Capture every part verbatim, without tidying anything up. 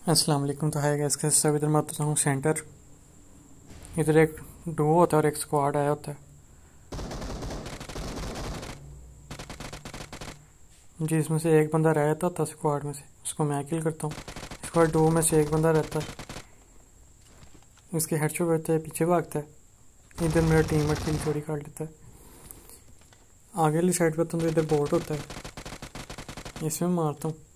अस्सलाम वालेकुम। तो है गैस के सब इधर मैं आता हूँ सेंटर। इधर एक डुओ होता है और एक स्क्वाड आया होता है, जिसमें से एक बंदा रहता था स्क्वाड में से, उसको मैं किल करता हूँ। स्क्वाड डुओ में से एक बंदा रहता है, इसके हेडशॉट रहता है, पीछे भागता है। इधर मेरा टीममेट किल चोरी कर लेता है। आगे वाली साइड पर तो इधर बोट होता है, इसमें मारता हूँ।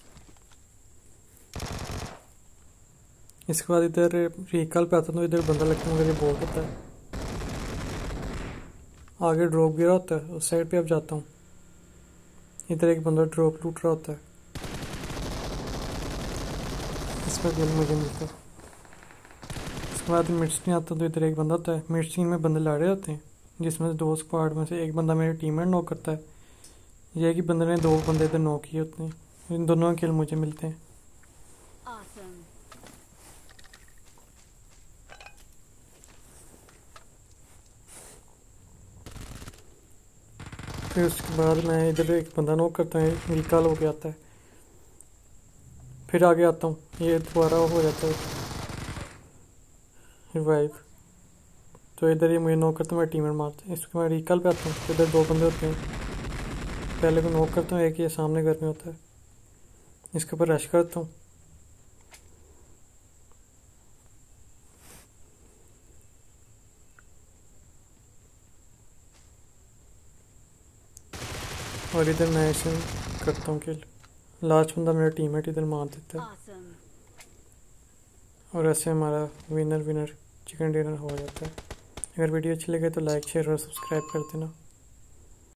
इसके बाद इधर रिकॉल पे आता हूँ तो इधर बंदा लगता है, मगर ये बोट होता है। आगे ड्रॉप गिरा होता है, उस साइड पे अब जाता हूँ। इधर एक बंदा ड्रॉप लूट रहा होता है, इस पर किल मुझे मिलता है। उसके बाद मिड स्क्रीन आता हूँ तो इधर एक बंदा होता है। मिड स्क्रीन में बंदे लड़े होते हैं, जिसमें से दो स्क्वाड में से एक बंदा मेरे टीममेट नॉक करता है। यह है कि बंदे ने दो बंदे इधर नॉक किए होते हैं, इन दोनों के किल मुझे मिलते हैं। Awesome. फिर उसके बाद मैं इधर एक बंदा नॉक करता है, रिकॉल हो के आता है। फिर आगे आता हूँ, ये दोबारा हो जाता है रिवाइव। तो इधर ये मुझे नॉक करता है, मैं टीममेट मारता है। इसके बाद रिकॉल पे आता हूँ तो इधर दो बंदे होते हैं। पहले को नॉक करता हूँ, एक ये सामने घर में होता है, इसके ऊपर रश करता हूँ। और इधर मैं ऐसे करता हूँ किल। लास्ट बंदा मेरा टीममेट इधर मार देता है, Awesome. और ऐसे हमारा विनर विनर चिकन डिनर हो जाता है। अगर वीडियो अच्छी लगे तो लाइक शेयर और सब्सक्राइब कर देना।